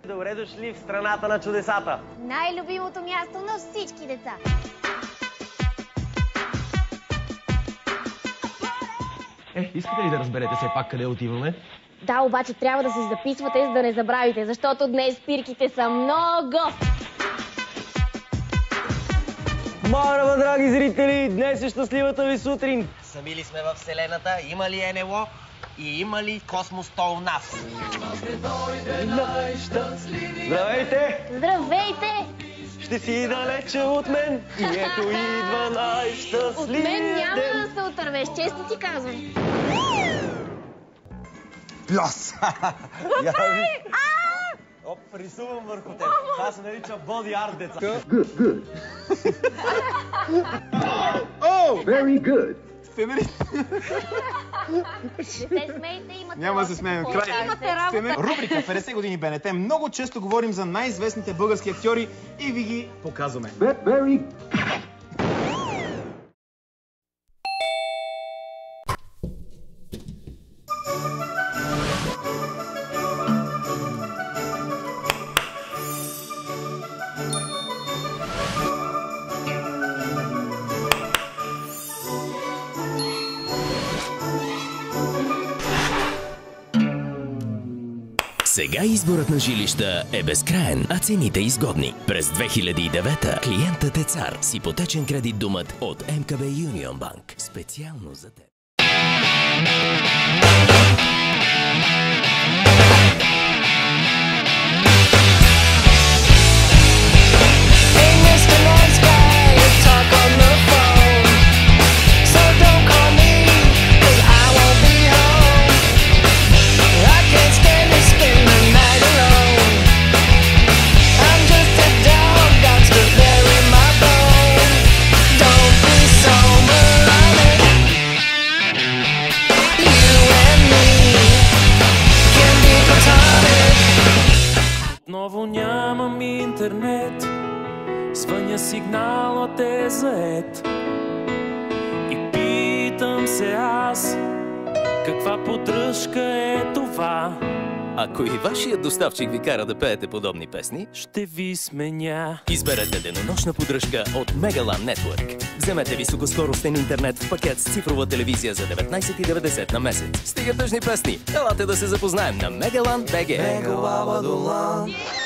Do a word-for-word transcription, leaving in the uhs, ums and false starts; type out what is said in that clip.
Добре дошли в страната на чудесата! Най-любимото място на всички деца! Е, искате ли да разберете все пак къде отиваме? Да, обаче трябва да се записвате, за да не забравите, защото днес спирките са много! Марава, драги зрители! Днес е щастливата ви сутрин! Сами ли сме в Вселената? Има ли НЛО? И има ли космостол у нас? Здравейте! Здравейте! Ще си далече от мен и ето идва най-щастлив От мен няма ден. да се отървеш, често ти казвам. Плюс! Оп, рисувам върху теб. Това се нарича body art, деца. Good, good. Oh, very good. Сценарист. Не се смейте, имате... Няма да се смеем. Край. Имате работа. Рубрика петдесет години БНТ. Много често говорим за най-известните български актьори и ви ги показваме. Very... Сега изборът на жилища е безкраен, а цените изгодни. През две хиляди и девета клиентът е цар с ипотечен кредит думът от МКБ Union Bank. Специално за теб. Отново нямам интернет, звъня сигналът е заед. И питам се аз, каква поддръжка е това? Ако и вашият доставчик ви кара да пеете подобни песни, Ще ви сменя. изберете денонощна поддръжка от Megaland Network. Вземете високоскоростен интернет в пакет с цифрова телевизия за деветнайсет и деветдесет на месец. Стига тъжни песни! Елате да се запознаем на Megaland точка би джи.